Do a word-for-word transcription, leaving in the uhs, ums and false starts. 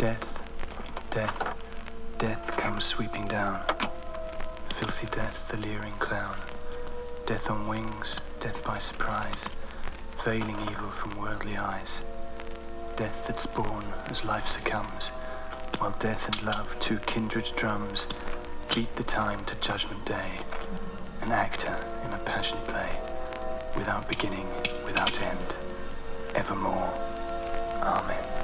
Death, death, death comes sweeping down. Filthy death, the leering clown. Death on wings, death by surprise, veiling evil from worldly eyes. Death that's born as life succumbs, while death and love, two kindred drums, beat the time to judgment day. An actor in a passionate play, without beginning, without end, evermore. Amen.